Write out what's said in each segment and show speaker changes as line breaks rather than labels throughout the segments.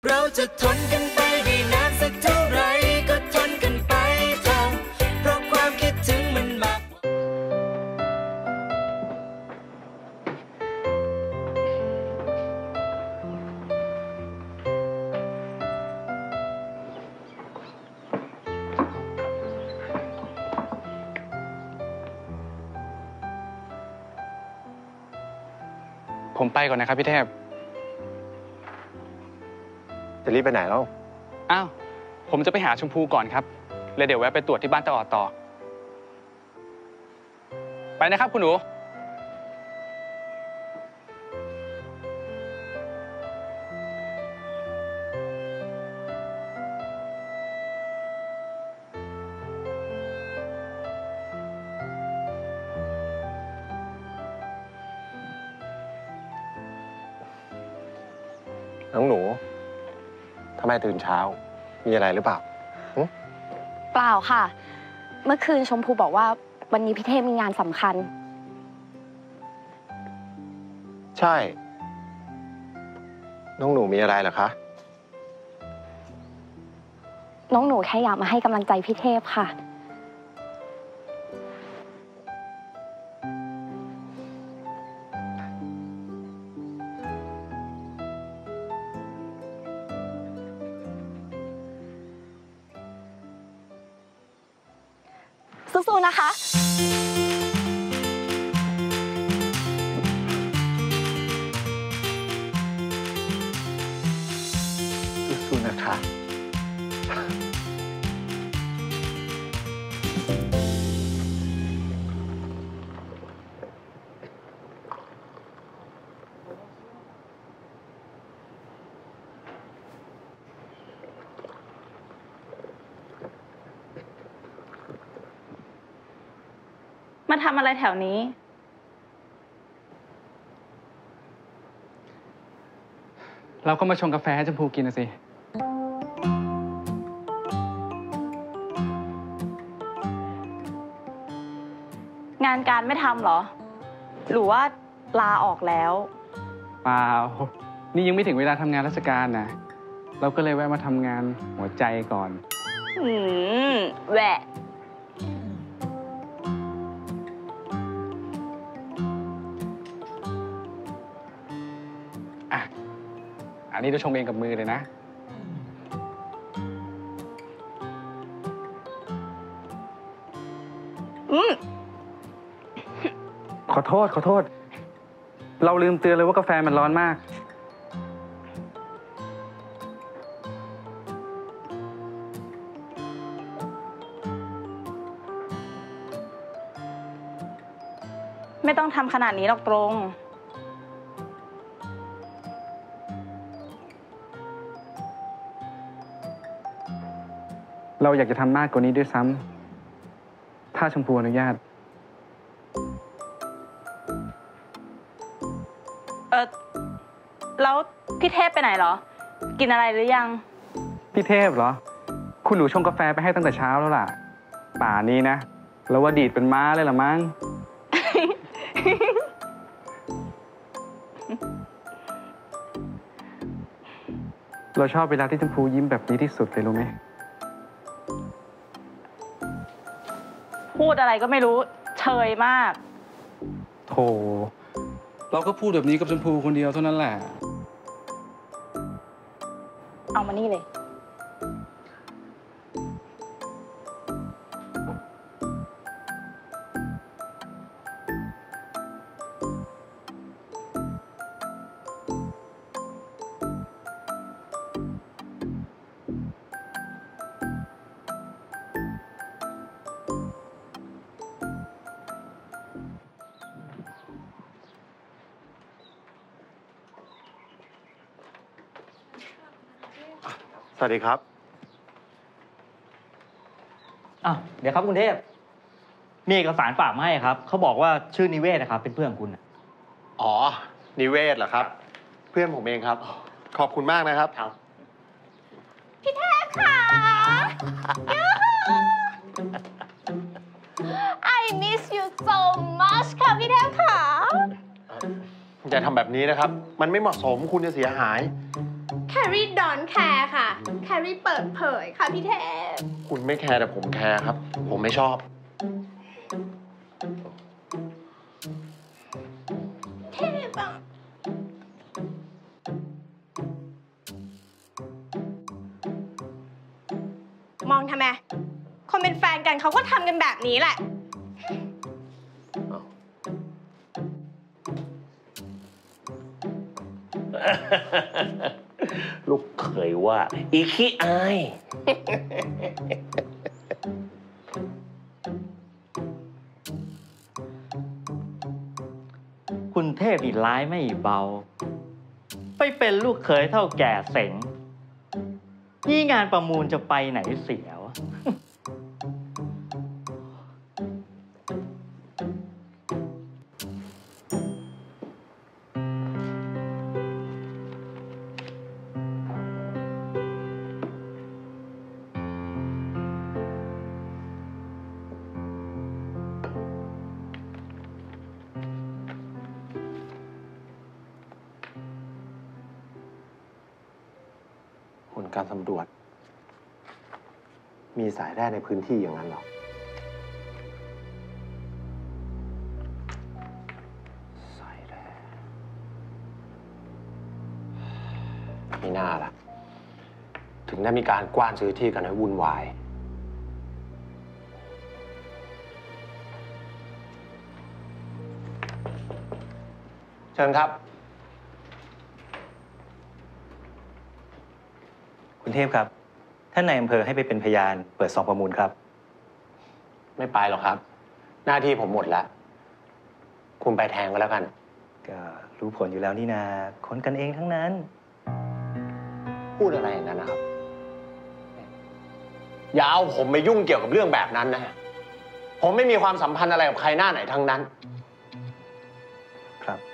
เราจะทนกันไปได้นานสักเท่าไรก็ทนกันไปเถอะเพราะความคิดถึงมันมาก
ผมไปก่อนนะครับพี่เทพ
จะรีบไปไหนแล้ว
อ้าวผมจะไปหาชมพูก่อนครับเลยเดี๋ยวแวะไปตรวจที่บ้านตาออดต่อไปนะครับคุณหนู
น้องหนูทำไมตื่นเช้ามีอะไรหรือเปล่า
เปล่าค่ะเมื่อคืนชมพูบอกว่าวันนี้พี่เทพมีงานสำคัญ
ใช่น้องหนูมีอะไรเหรอคะ
น้องหนูแค่อยากมาให้กำลังใจพี่เทพค่ะสู้ๆนะคะ
สู้ๆนะคะ
มาทำอะไรแถวนี้
เราก็มาชงกาแฟให้ชมพูกินนะสิ
งานการไม่ทำเหรอหรือว่าลาออกแล้ว
เปล่านี่ยังไม่ถึงเวลาทำงานราชการนะเราก็เลยแวะมาทำงานหัวใจก่อน
แหวะ
อันนี้เราชงเองกับมือเลยนะขอโทษเราลืมเตือนเลยว่ากาแฟมันร้อนมาก
ไม่ต้องทำขนาดนี้หรอกตรง
เราอยากจะทำมากกว่านี้ด้วยซ้ำถ้าชมพูอนุญาต
แล้วพี่เทพไปไหนเหรอกินอะไรหรือยัง
พี่เทพเหรอคุณหนูชงกาแฟไปให้ตั้งแต่เช้าแล้วล่ะป่านี้นะแล้วว่าดีดเป็นม้าเลยล่ะมั้ง เราชอบเวลาที่ชมพูยิ้มแบบนี้ที่สุดเลยรู้ไหม
พูดอะไรก็ไม่รู้เชยมาก
โธ่เราก็พูดแบบนี้กับชมพูคนเดียวเท่านั้นแหละ
เอามานี่เลย
สวัสดีครับ
เดี๋ยวครับคุณเทพมีเอกสารฝากมาให้ครับเขาบอกว่าชื่อนิเวศนะครับเป็นเพื่อนของคุณ
อ๋อนิเวศเหรอครับเพื่อนผมเองครับขอบคุณมากนะครับ
พี่เทพค่ะ I miss you so much ค่ะพี่เทพค่ะ
อย่าทำแบบนี้นะครับมันไม่เหมาะสมคุณจะเสียหายแค่
รี่ดอนแคร์ค่ะ แครี่เปิดเผยค่ะพี่เทพ
คุณไม่แคร์แต่ผมแคร์ครับ ผมไม่ชอบ
เทพอะมองทำไม คนเป็นแฟนกันเขาก็ทำกันแบบนี้แหละ
ลูกเขยว่า อีขี้อาย
คุณเทพนี่ร้ายไม่เบา ไปเป็นลูกเขยเท่าแก่เสงนี่งานประมูลจะไปไหนเสียวะ
ผลการสำรวจ มีสายแร่ในพื้นที่อย่างนั้นเหรอ สายแร่ไม่น่าล่ะ ถึงได้มีการกว้านซื้อที่กันให้วุ่นวาย เชิญครับ
คุณเทพครับ ท่านนายอำเภอให้ไปเป็นพยานเปิดซองประมูลครับ
ไม่ไปหรอกครับ หน้าที่ผมหมดแล้ว คุณไปแทงก็แล้วกัน
ก็รู้ผลอยู่แล้วนี่นาคนกันเองทั้งนั้น
พูดอะไรอย่างนั้นนะครับ อย่าเอาผมไปยุ่งเกี่ยวกับเรื่องแบบนั้นนะ ผมไม่มีความสัมพันธ์อะไรกับใครหน้าไหนทั้งนั้น
ครับ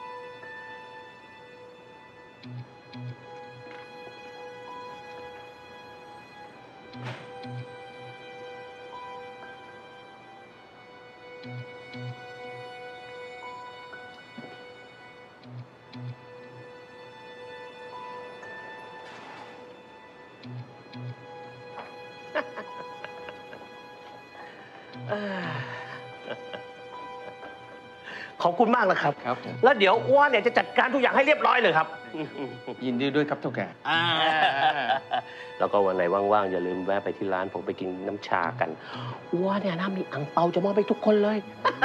ขอบคุณมากนะครับ
ครับ
แล้วเดี๋ยวอ้วนเนี่ยจะจัดการทุกอย่างให้เรียบร้อยเลยครับ
ยินดีด้วยครับเท่าแก่
แล้วก็วันไหนว่างๆอย่าลืมแวะไปที่ร้านผมไปกินน้ำชากันอ้วนเนี่ยนะมีอังเปาจะมอบไปทุกคนเลย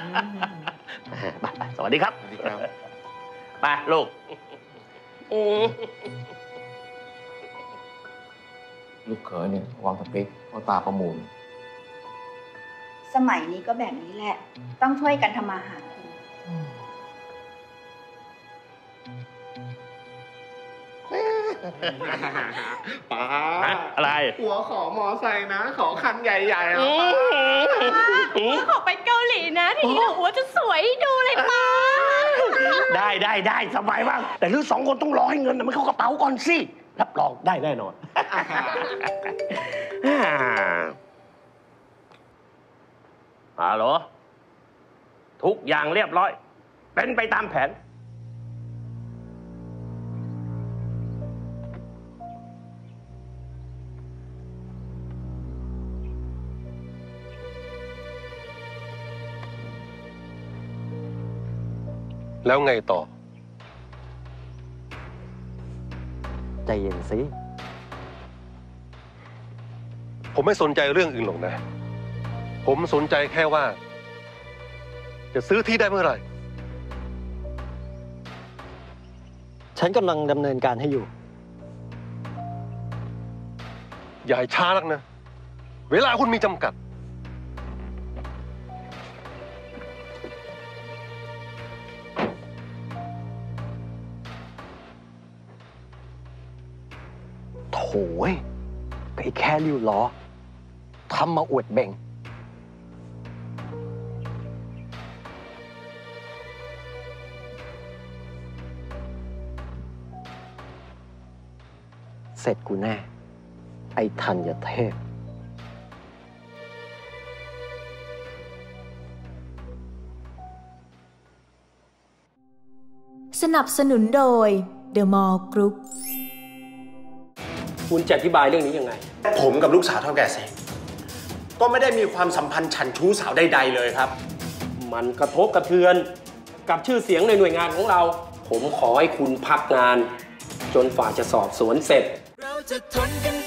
ไปสวัสดีครับ
สวัสดีครับ
ไปลูก
ลูกเขยเนี่ยวางสเปคเพราะตาประมูล
สมัยนี้ก็แบบนี้แหละ ต้องช่วยกันทำมาหากิน
ป้า
อะไร
หัวขอมอไซค์นะ ขอคันใหญ่ๆแล้ว
ขอไปเกาหลีนะ ทีนี้หัวจะสวยดูเลยป้า
ได้สบายมากแต่ลูกสองคนต้องรอให้เงินมันเข้ากระเป๋าก่อนสิ รับรองได้แน่นอน ฮัลโหลทุกอย่างเรียบร้อย เป็นไปตามแผน
แล้วไงต่อ
ใจเย็นสิ
ผมไม่สนใจเรื่องอื่นหรอกนะ ผมสนใจแค่ว่า จะซื้อที่ได้เมื่อไหร่
ฉันกำลังดำเนินการให้อยู่
อย่าให้ช้านักนะ เวลาคุณมีจำกัด
โถ่ยก็ไอ้แค่ริ้วล้อทำมาอวดเบ่ง เสร็จกูแน่ ไอ้ธัญเทพ
สนับสนุนโดย The Mall Group
คุณจะอธิบายเรื่องนี้ยังไง
ผมกับลูกสาวเท่าแก่เสงก็ไม่ได้มีความสัมพันธ์ฉันชู้สาวใดๆเลยครับ
มันกระทบกระเทือนกับชื่อเสียงในหน่วยงานของเรา ผมขอให้คุณพักงาน จนฝ่าจะสอบสวนเสร็จ
เราจะทนกัน